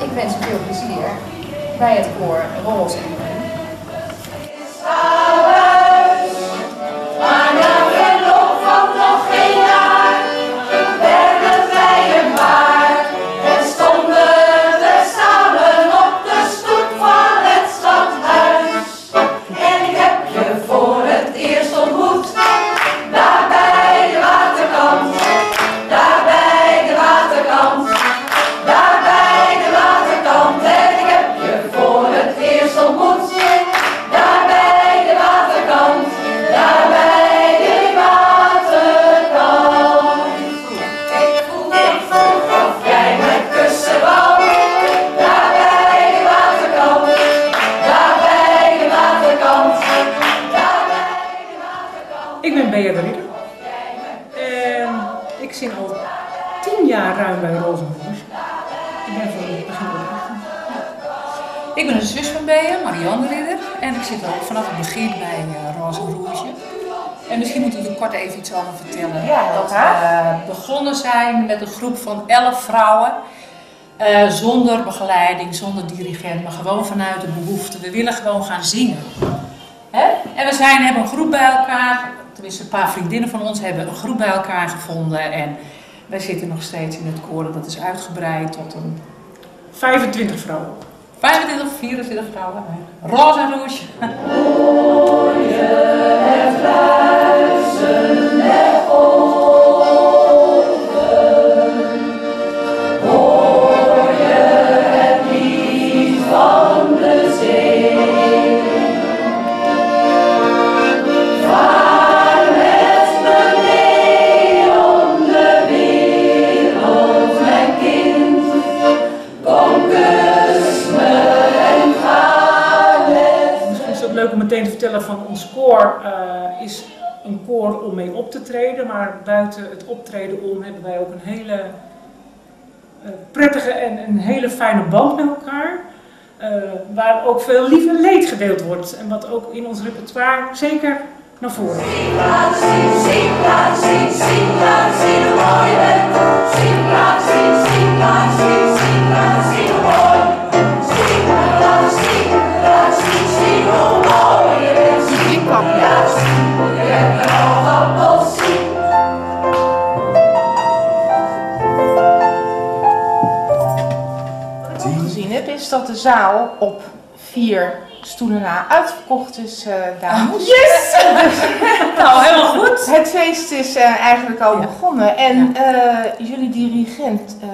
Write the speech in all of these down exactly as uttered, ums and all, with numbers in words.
ik wens je veel plezier bij het koor Roze en Groen. Maar na verloop van nog geen jaar werden wij een paar en stonden we samen op de stoep van het stadhuis. En ik heb je voor het eerst ontmoet, daar bij de waterkant, daar bij de waterkant, daar bij de waterkant. En ik heb je voor het eerst ontmoet, daar bij de waterkant, daar bij de waterkant. Ik voel, ik voel of jij mij kussen wou, daar bij de waterkant, daar bij de waterkant, daar bij de waterkant. Ik ben Bea de Ridder en ik zing al tien jaar ruim bij Roze en Groen. Ik ben van het begin begonnen. Ik ben een zus van Bea, Marianne de Ridder, en ik zit ook vanaf het begin bij uh, Roze en Groen. En misschien moet ik er kort even iets over vertellen. Ja, dat we graag. uh, begonnen zijn met een groep van elf vrouwen, uh, zonder begeleiding, zonder dirigent, maar gewoon vanuit de behoefte. We willen gewoon gaan zingen. Hè? En we zijn, hebben een groep bij elkaar, tenminste een paar vriendinnen van ons hebben een groep bij elkaar gevonden. En wij zitten nog steeds in het koor, dat is uitgebreid tot een vijfentwintig vrouwen. vijfentwintig, vierentwintig vrouwen. Roze en Rouge. Leuk om meteen te vertellen van ons koor uh, is een koor om mee op te treden, maar buiten het optreden om hebben wij ook een hele uh, prettige en een hele fijne band met elkaar, uh, waar ook veel lief en leed gedeeld wordt en wat ook in ons repertoire zeker naar voren komt. Zing, laat zien, zing, laat zien, zing, laat zien hoe mooi je bent. Zing, laat zien, zing, laat zien, zing, laat zien hoe mooi. Zing, laat zien, laat zien, zing hoe mooi je bent. Zing, laat zien, je hebt een oogappel zien. Wat ik gezien heb is dat de zaal op vier stoelen na uitverkocht is, uh, dames. Yes! Nou, helemaal goed. Het feest is uh, eigenlijk al Ja. begonnen en uh, jullie dirigent uh, uh,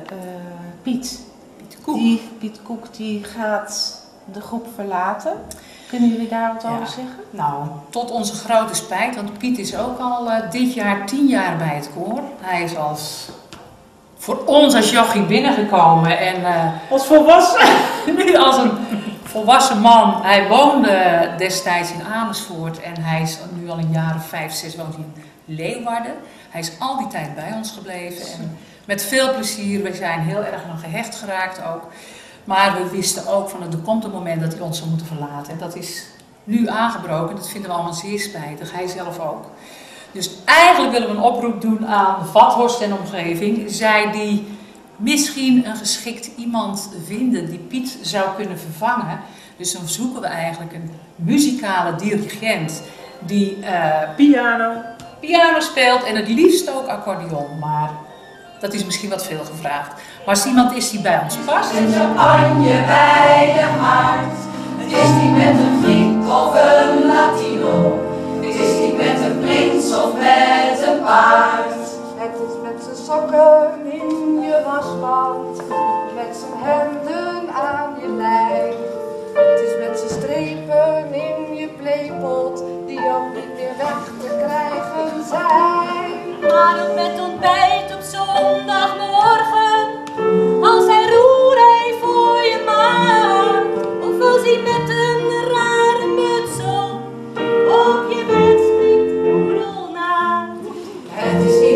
Piet, Piet Koek. Die, Piet Koek, die gaat de groep verlaten. Kunnen jullie daar wat Ja. over zeggen? Nou, tot onze grote spijt, want Piet is ook al uh, dit jaar tien jaar bij het koor. Hij is als, voor ons als jochie binnengekomen en uh, Als volwassen. nu als een volwassen man. Hij woonde destijds in Amersfoort en hij is nu al een jaar of vijf, zes woont in Leeuwarden. Hij is al die tijd bij ons gebleven en met veel plezier. We zijn heel erg aan gehecht geraakt ook. Maar we wisten ook van er komt een moment dat hij ons zou moeten verlaten. En dat is nu aangebroken. Dat vinden we allemaal zeer spijtig. Hij zelf ook. Dus eigenlijk willen we een oproep doen aan Vathorst en omgeving. Zij die misschien een geschikt iemand vinden die Piet zou kunnen vervangen. Dus dan zoeken we eigenlijk een muzikale dirigent die uh, Piano. piano speelt en het liefst ook accordeon. Maar dat is misschien wat veel gevraagd. Maar als iemand is die bij ons past. Met champagne bij de haard. Het is niet met een Griek of een Latino. Het is niet met een prins of met een paard. Het is met zijn sokken in je wasmand, met zijn hemden aan je lijf. Het is met zijn strepen in je playpot, die ook niet meer weg te krijgen zijn. Maar ook met ontbijt op zondagmorgen, als hij roerij voor je maakt. Of als hij met een rare muts op, op je bed springt roedelnaakt. Het is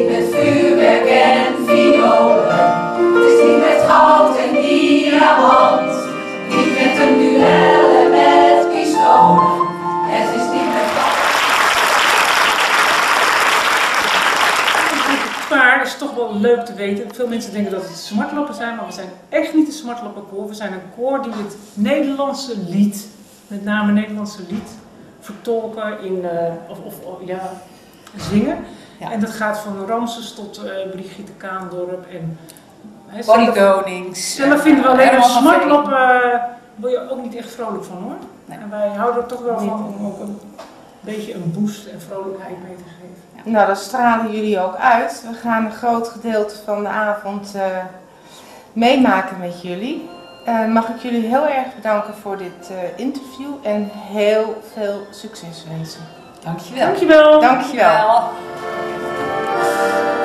weten, veel mensen denken dat het smartlappen zijn, maar we zijn echt niet een smartlappenkoor. We zijn een koor die het Nederlandse lied, met name het Nederlandse lied, vertolken in, uh, of, of, of ja, zingen. Ja. En dat gaat van Ramses tot uh, Brigitte Kaandorp en he, Bonnie Konings. Zelf vinden we alleen een Herman van smartlap, uh, word je ook niet echt vrolijk van hoor. Nee. En wij houden er toch wel van om ook een beetje een boost en vrolijkheid mee te geven. Ja. Nou, dat stralen jullie ook uit. We gaan een groot gedeelte van de avond uh, meemaken met jullie. Uh, mag ik jullie heel erg bedanken voor dit uh, interview en heel veel succes wensen. Dankjewel. Dankjewel. Dankjewel. Dankjewel.